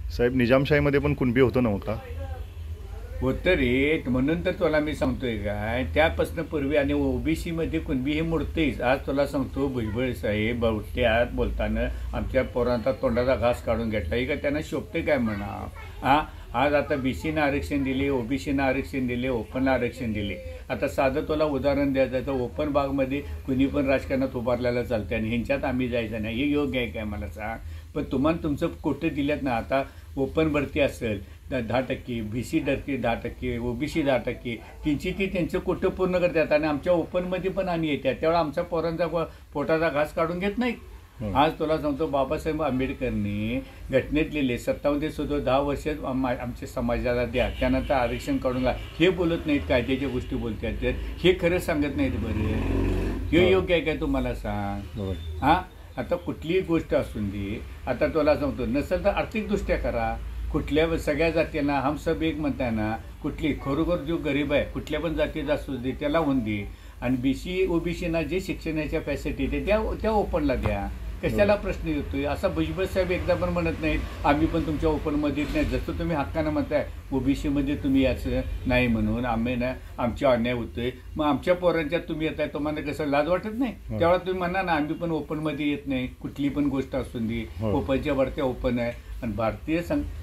साहेब निजामशाहीमध्ये पण कुणबी होतं ना का? होतं रे, म्हणून तर तुला मी सांगतोय काय, त्यापासून पूर्वी आणि ओबीसी मध्ये कुणबी हे मोडतेच. आज तुला सांगतो, भुजबळ साहेब बहुत्यात बोलताना आमच्या पोरांचा तोंडाचा घास काढून घेतला. का त्यांना शोभते काय म्हणा. हा, आज आता बीसीनं आरक्षण दिले, ओबीसीनं आरक्षण दिले, ओपनला आरक्षण दिले. आता साधं तुला उदाहरण द्यायचं तर ओपन बागमध्ये कुणी पण राजकारणात उभारलेलं चालते आणि ह्यांच्यात आम्ही जायचं नाही, हे योग्य आहे काय मला सांग. पण तुम्हाला तुमचं कोटे दिल्यात ना. आता ओपन भरती असेल 10%, बीसी भरती 10%, ओबीसी 10%, ती त्यांचं कोटं पूर्ण करतात आणि आमच्या ओपनमध्ये पण आम्ही येतात. त्यावेळेला आमच्या पोरांचा पोटाचा घास काढून घेत नाही. आज तुला सांगतो, बाबासाहेब आंबेडकरनी घटनेत लिहिले 57 ते सुद्धा 10 वर्ष आमच्या समाजाला द्या, त्यानंतर आरक्षण काढून घ्या. हे बोलत नाहीत, कायद्याच्या गोष्टी बोलतात, हे खरं सांगत नाहीत. बरं, हे योग्य आहे काय तुम्हाला सांग. हां, आता कुठलीही गोष्ट असून दे. आता तुला सांगतो, नसेल तर आर्थिकदृष्ट्या करा. कुठल्या सगळ्या जातींना हम सब एक म्हणताय ना. कुठली खरोखर जो गरीब आहे कुठल्या पण जातीचा असू दे त्याला होऊन दे. आणि बीसी ओबीसीना जे शिक्षणाच्या फॅसिलिटी ते त्या ओपनला द्या. कशाला प्रश्न येतोय. असा भुजबळ साहेब एकदा पण म्हणत नाहीत आम्ही पण तुमच्या ओपनमध्ये येत नाही. जसं तुम्ही हक्कानं म्हणताय ओबीसीमध्ये तुम्ही याचं नाही म्हणून आम्ही ना आमच्या अन्याय होतोय, मग आमच्या पोरांच्यात तुम्ही येत आहे, तुम्हाला कसं लाज वाटत नाही. त्यावेळेला तुम्ही म्हणा ना आम्ही पण ओपनमध्ये येत नाही. कुठली पण गोष्ट असून दे, ओपनच्या वरती ओपन आहे. आणि भारतीय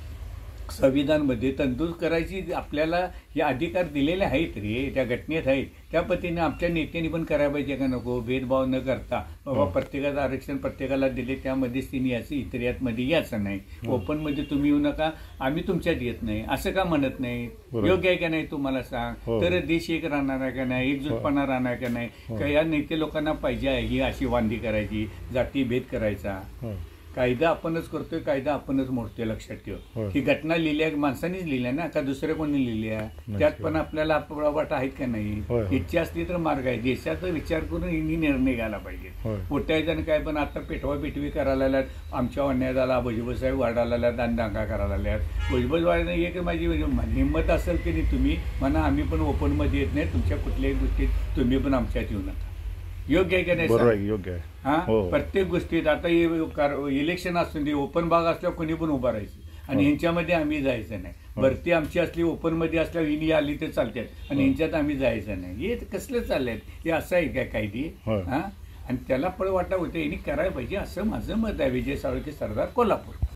संविधानमध्ये तंदूर करायची आपल्याला हे अधिकार दिलेले आहेत रे, त्या घटनेत आहेत. त्या पद्धतीने आमच्या नेत्यांनी पण करायला पाहिजे का नको. भेदभाव न करता बाबा प्रत्येकाचं आरक्षण प्रत्येकाला दिले, त्यामध्येच तिने याचं इतर यातमध्ये याचं नाही. ओपनमध्ये तुम्ही येऊ नका, आम्ही तुमच्यात येत नाही असं का म्हणत नाही. योग्य आहे का नाही तुम्हाला सांग. तर देश एक राहणार आहे का नाही, एकजूटपणा राहणार का नाही. का या नेते लोकांना पाहिजे आहे ही अशी वांदी करायची, जाती भेद करायचा. कायदा आपणच करतोय, कायदा आपणच मोडतोय. लक्षात ठेव, ही घटना लिहिल्या माणसांनीच लिहिल्या ना, का दुसऱ्या कोणी लिहिल्या. त्यात पण आपल्याला वाट आहेत का नाही. इच्छा असली तर मार्ग आहे. देशाचा विचार करून हिनी निर्णय घ्यायला पाहिजे. मोठ्या जण काय पण आता पेटवी करायला लागल्यात. आमच्या अन्याय झाला, भुजबळ साहेब वाढायला लागल्यात आणि दांगा करायला लागल्यात. भुजबळ वाढणं एक माझी हिंमत असेल की नाही तुम्ही म्हणा आम्ही पण ओपनमध्ये येत नाही, तुमच्या कुठल्याही गोष्टीत तुम्ही पण आमच्यात येऊ नका. योग्य आहे का नाही. योग्य आहे. हा, प्रत्येक गोष्टीत आता इलेक्शन असून दे, ओपन भाग असल्यावर कोणी पण उभा राहायचं आणि ह्यांच्यामध्ये आम्ही जायचं नाही. भरती आमची असली ओपनमध्ये असल्यावर हिनी आली तर चालतात आणि ह्यांच्यात आम्ही जायचं नाही. हे कसलं चाललंय, हे असं आहे काय कायदे. हा, आणि त्याला फळ वाटा होते यांनी करायला पाहिजे असं माझं मत आहे. विजय साळुंखे, सरदार, कोल्हापूर.